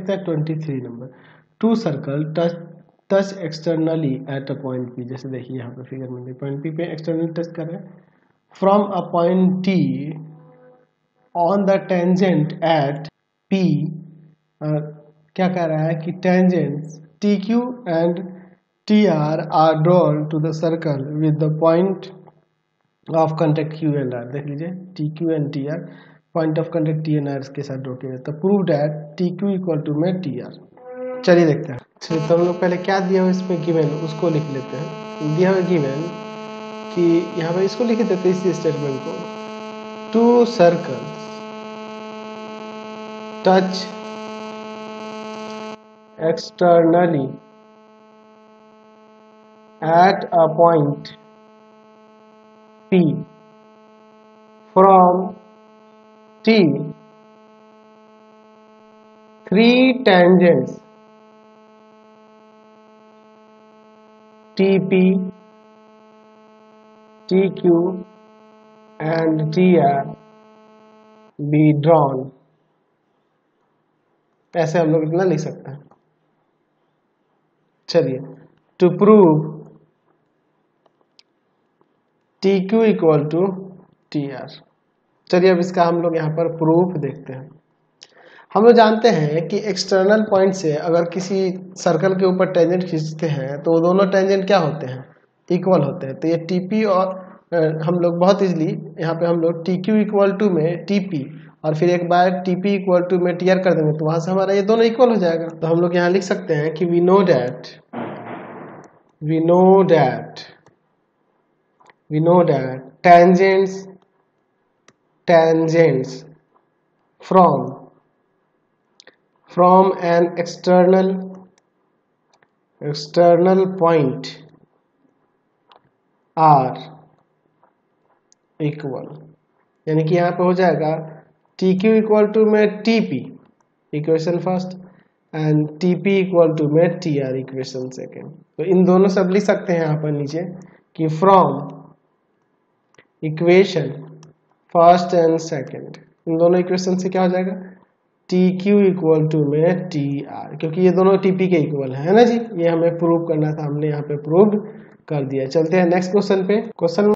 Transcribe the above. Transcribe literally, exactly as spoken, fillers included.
Twenty three number, two circle touch touch externally at a point P. जैसे देखिए यहाँ पे फिगर में पॉइंट पी पे एक्सटर्नली टच कर रहे हैं from a point T on the tangent at P. क्या कह रहा है कि tangents T Q and T R are drawn to the circle with the point of contact Q and R. देख लीजिए T Q and T R point of contact T and R के साथ draw किया जाता है। Prove that T Q equal to में T R. चलिए देखते हैं। चलिए तो हम लोग पहले क्या दिया हुआ इसमें गिवन उसको लिख लेते हैं। दिया हुआ गिवन कि यहाँ पे इसको लिख देते हैं इसी स्टेटमेंट को, two circles touch externally at a point P from T, three tangents T P, T Q and T R be drawn। ऐसे हम लोग इतना लिख सकते हैं। चलिए, to prove T Q equal to T R. चलिए अब इसका हम लोग यहाँ पर प्रूफ देखते हैं। हम लोग जानते हैं कि एक्सटर्नल पॉइंट से अगर किसी सर्कल के ऊपर टेंजेंट खींचते हैं तो दोनों टेंजेंट क्या होते हैं, इक्वल होते हैं। तो ये टीपी और हम लोग बहुत इजली यहाँ पे हम लोग टी क्यू इक्वल टू में टीपी और फिर एक बार टीपी इक्वल टू में टी आर कर देंगे तो वहां से हमारा ये दोनों इक्वल हो जाएगा। तो हम लोग यहाँ लिख सकते हैं कि we know that we know that we know that tangents tangents from from an external external point are equal। यानी कि यहाँ पे हो जाएगा टी क्यू इक्वल टू में T P equation first and T P equal to में T R equation second. तो इन दोनों से अब लिख सकते हैं यहाँ पर नीचे कि from equation first and second, इन दोनों इक्वेशन से क्या हो जाएगा टी क्यू इक्वल टू में टी आर, क्योंकि ये दोनों टीपी के इक्वल है ना जी। ये हमें प्रूव करना था, हमने यहाँ पे प्रूव कर दिया। चलते हैं नेक्स्ट क्वेश्चन पे। क्वेश्चन